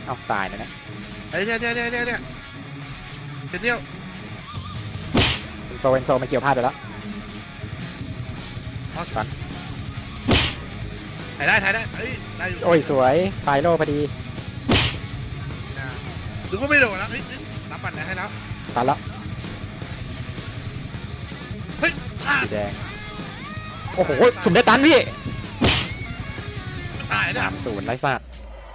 เอาตายนะเนี่ยไอ้เนี่ยเดียวเอนโซมาเกี่ยวพลาดไปแล้วตันถ่ายได้เอ้ยได้อยู่โอ้ยสวยไฟโลพอดีหรือว่าไม่โดนแล้วรับบัตรให้แล้วตันแล้วเฮ้ยสีแดงโอ้โหสุ่มได้ตันพี่ตายนะ 3-0ไรสัตว์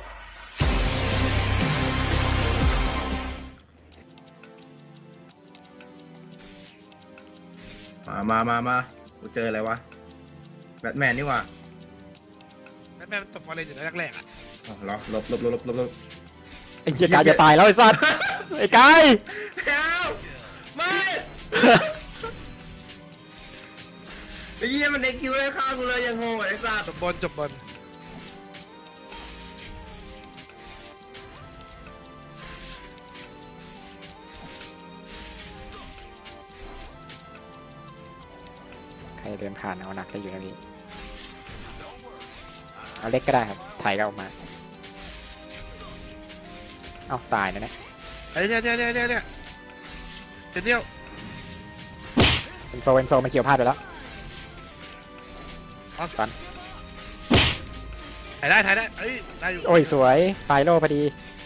มากูเจออะไรวะแบทแมนนี่วะแบทแมนตบฟอร์เรนอยู่แรกๆอ่ะอ๋อเหรอลบไอ้เหี้ยกายจะตายแล้วไอ้สัตว์ไอ้กายไม่ไอ้เหี้ยมันเด็กคิวเลยฆ่ากูเลยยังโง่ไอ้สัตว์จบบอลใครเดินผ่านเอาหนักได้อยู่นะพี่เอาเล็กก็ได้ครับถ่ายก็ออกมาเอาตายนะเนี่ยไอ้เนี่ยเดียวเอนโซมาเกี่ยวพลาดไปแล้วตันถ่ายได้เอ้ยได้อยู่โอ้ยสวยไฟโลพอดี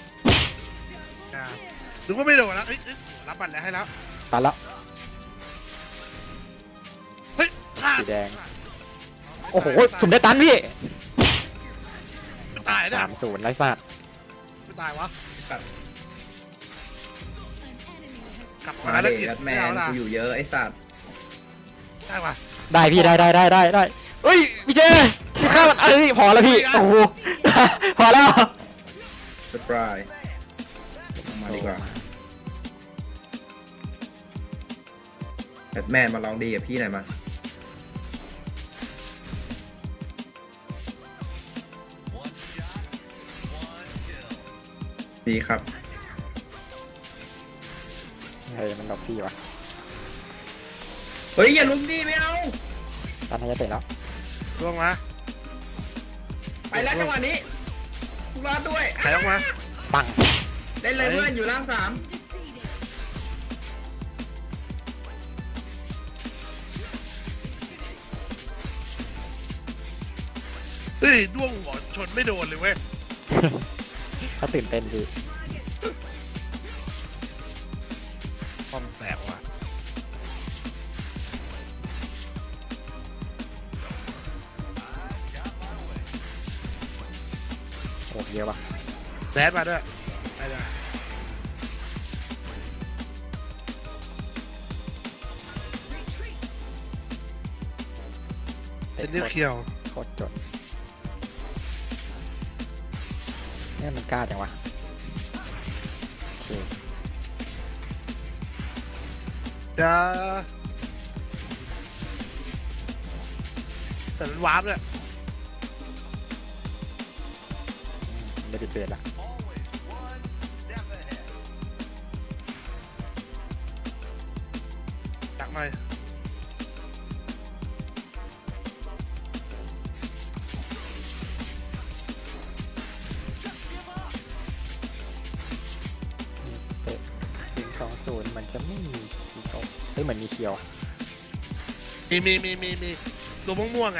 หรือว่าไม่โดนแล้วรับบัตรให้แล้วตันแล้วเฮ้ยสีแดงโอ้โหสุ่มได้ตันพี่ตายนะ 3-0ไรสัตว์ไม่ตายวะกลับมาแล้วแบทแมนกูอยู่เยอะไอ้สัตว์ได้ปะได้พี่ได้เฮ้ยพี่เจพี่ข้ามันพอแล้วพี่โอ้โหพอแล้วเซอร์ไพรส์มาดีกว่าแบทแมนมาลองดีกับพี่หน่อยมาดีครับเฮ้ยมันดอกพี่วะเฮ้ยอย่าลุมดีไม่เอาตอนนี้จะเตะแล้วล่วงมาไปแล้วจังหวะนี้รอดด้วยถ่ายออกมาปังได้เลยเพื่อนอยู่ล่าง3 เฮ้ยด้วงหัวชนไม่โดนเลยเว้ยเขาตื่นเต้นดีป้อมแตกว่ะโอ้เยอะว่ะแดดมาด้วยได้เป็นเรื่องเคียวโคตรจนเนี่ยมันกล้าจังวะโอเคจะแต่มันวาร์ปเลยได้ปิดเบรละดักหน่อย 0-20มันจะไม่มีคีโตเฮ้ยเหมือนมีเคียวมีตัวม่วงไง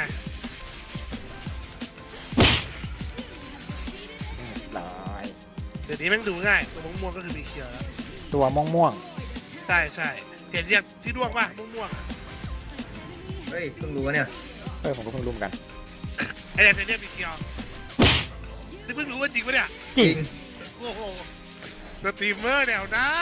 เดี๋ยวนี้แม่งดูง่ายตัวม่วงก็คือมีเคียวแล้วตัวม่วงใช่เห็นเรียกที่ด้วงป่ะม่วงเฮ้ยเพิ่งรู้เนี่ยผมก็เพิ่งรู้เหมือนกันไอ้เนี่ยเรียกมีเคียวนี่เพิ่งรู้ว่าจริงปะเนี่ยจริงโอ้โหสตรีมเมอร์แนวหน้า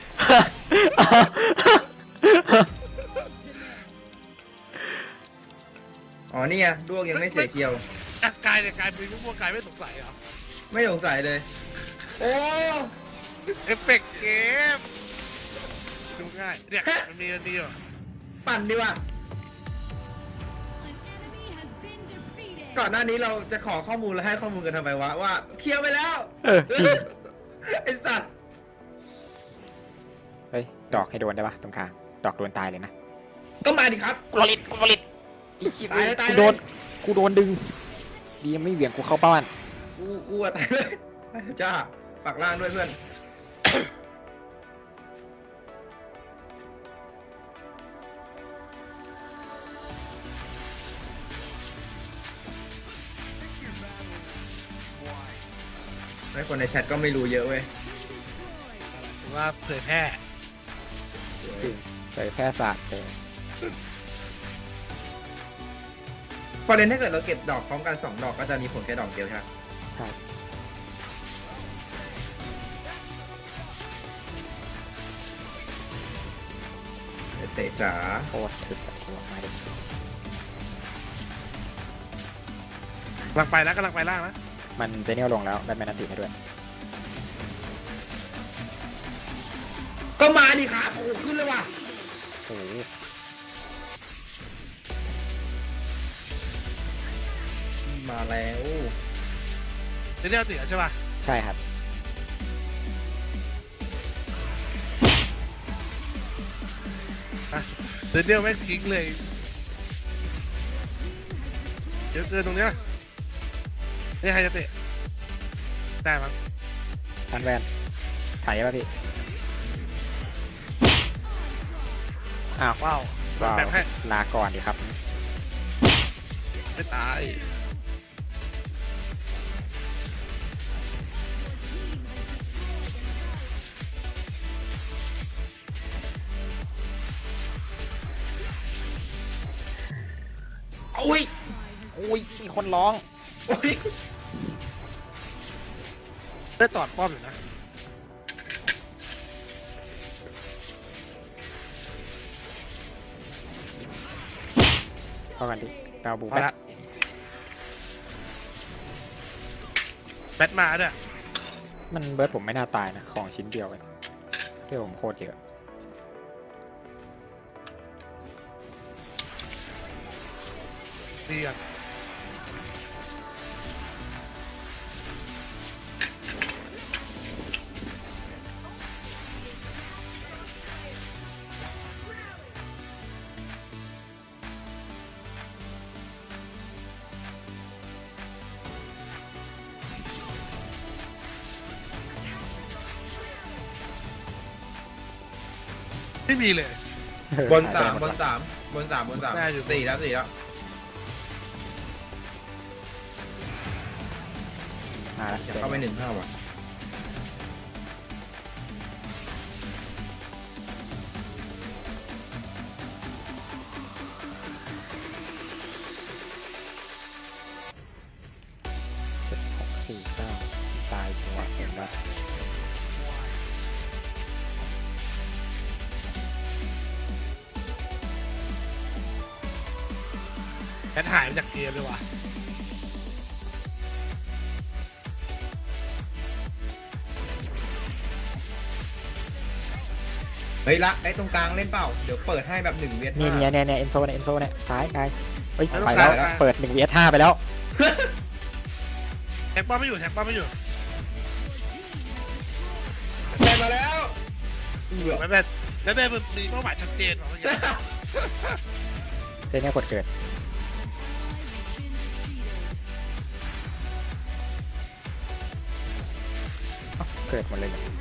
อ๋อนี่ไงด้วงยังไม่เสียเกียวกายเป็นม่วงกายไม่สงสัยเหรอไม่สงสัยเลยโอ้เอฟเฟกต์เกมดูง่ายเนี่ยมันมีอยู่ปั่นดีว่ะก่อนหน้านี้เราจะขอข้อมูลแล้วให้ข้อมูลกันทำไมวะว่าเคลียร์ไปแล้วจริงไอสัตว์เฮ้ยดอกให้โดนได้ปะตรงกลางดอกโดนตายเลยนะก็มาดิครับกูผลิตตายกูโดนดึงดีไม่เหวี่ยงกูเข้าบ้านกูตายเลยจ้าฝากล่างด้วยเพื่อนไอ้คนในแชทก็ไม่รู้เยอะเว้ยหรือว่าเผยแพร่จริงใส่แพร่ศาสตร์เลยประเด็นถ้าเกิดเราเก็บดอกพร้อมกัน2 ดอกก็จะมีผลแค่ดอกเดียวใช่ไหมครับเตะจ๋าโคตรถึกกับตัวมาดิกำลังไปนะกำลังไปล่างนะมันเซเนียลลงแล้วแบทแมนอันติให้ด้วยก็มาดิครับโอ้โหขึ้นเลยว่ะโอ้โหมาแล้วเดี๋ยวติดใช่ป่ะใช่ครับเดี๋ยวแม่งทิ้งเลยเดี๋ยวเกินตรงเนี้ยนี่ใครจะเตะได้มั้งทันแวนถ่ายป่ะพี่อ้าวว้าวว้าวแบบให้ลาก่อนดีครับไม่ตายอุ้ยอุ้ยมีคนร้องอุ้ยได้ตอดป้อมอยู่นะเข้ากันดิแปลบูพอแบทละแบทมาด้วยมันเบิร์ดผมไม่น่าตายนะ ของชิ้นเดียวเองเที่ยวผมโคตรเยอะดีอ่ะไม่มีเลยบน 3 บน 3 บน 3 บนได้อยู่ 3 4 แล้ว 4 แล้วมาแล้วอยากเข้าไป1 5ว่ะ 7 6 4 9ตายจังหวะผมว่าแบทหายไปจากเกมเลยว่ะเฮ้ยละไอ้ตรงกลางเล่นเปล่าเดี๋ยวเปิดให้แบบ1 เวทเนี่ยเอ็นโซเนี่ยซ้ายไกลเฮ้ยไปแล้วเปิด1 vs 5ไปแล้วแท็กป้อมไม่อยู่แท็กป้อมไม่อยู่ได้มาแล้วแม่แม่แล้วแม่มันมีเป้าหมายชัดเจนว่ะเมื่อกี้เซเนียลกดเกิดเกิดหมดเลยเนี่ย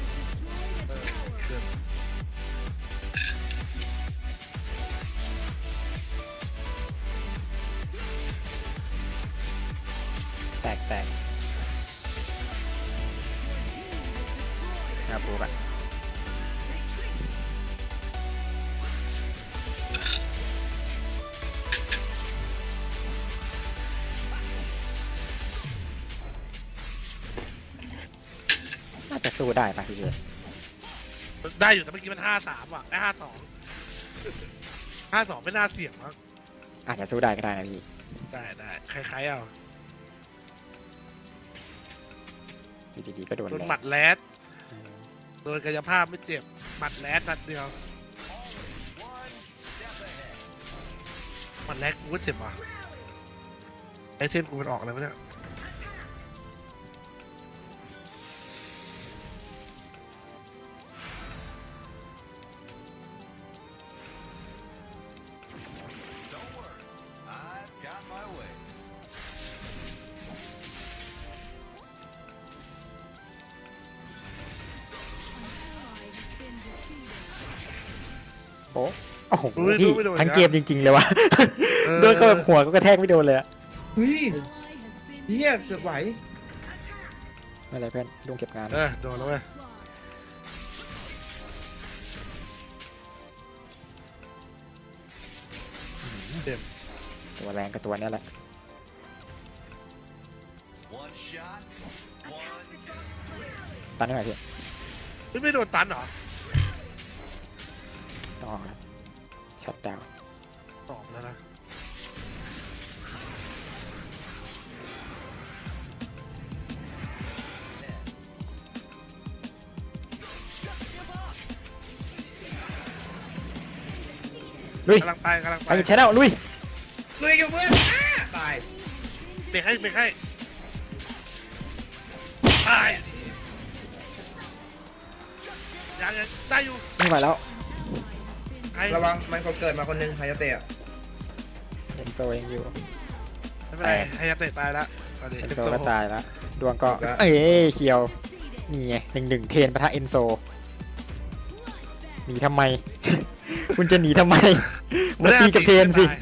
แตกนะปูกันน่าจะสู้ได้ป่ะพี่เจได้อยู่แต่เมื่อกี้มัน5-3ว่ะไอ้5-2ไม่น่าเสี่ยงมั้งอาจจะสู้ได้ก็ได้นะพี่ได้คล้ายๆเอาอยู่ดีๆก็โดนโดนแล้หมัดแรดโดนกายภาพไม่เจ็บหมัดแรดนัดเดียวหมัดแรดกูก็เจ็บว่ะไอเทมกูมันออกอะไรวะเนี่ยเโอ้โหพี่ทั้งเกมจริงๆเลยวะโดนเข้าแบบหัวก็กระแทกไม่โดนเลยอะเฮ้ยเฮียเกือบไหวไม่เป็นไรเพื่อนลุงเก็บงานโดนแล้วเว้ยตัวแรงกับตัวเนี้ยแหละ ตันได้ไหมพี่ไม่โดนตันเหรอต้องครับช็อตดาวน์ตอบแล้วนะลุยกำลังไปกำลังไปไปใช้แล้วลุยลุยกับเพื่อนตายเบรกให้เบรกให้ตายยังได้อยู่ไม่ไหวแล้วใครระวังมันคนเกิดมาคนนึงไฮยาเตะเอ็นโซยังอยู่ไม่เป็นไรไฮยาเตะตายแล้วตอนนี้เอ็นโซก็ตายแล้วดวงก็เอ้ยเคียวนี่ไง1-1เทนปะทะเอ็นโซหนีทำไม คุณจะหนีทำไมมาตีกับเทนสิ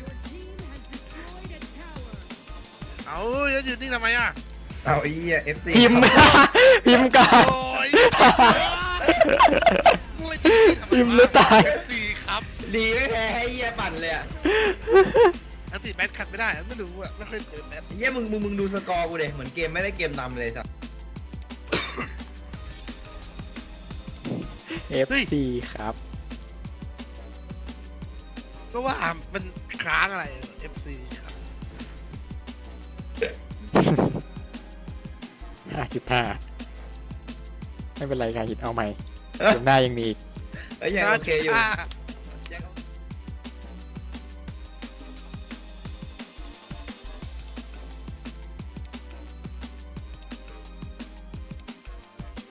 เอาจะอยู่นี่ทำไมอ่ะเอาไอ้เหี้ย FC พิมพ์ พิมพ์กาโอ้ยพิมพ์แล้วตายดีครับดีไม่แพ้ให้เหี้ยปั่นเลยอ่ะอันติแมทขัดไม่ได้ไม่รู้อ่ะไม่เคยเจอแมทเหี้ยมึงดูสกอร์กูเดเหมือนเกมไม่ได้เกมนำเลยสัส FC ครับก็ว่ามันค้างอะไร FC ครับ 5.5 ไม่เป็นไรการหินเอาใหม่เกมหน้ายังมีอีกเอ้ยยังโอเคอยู่ 5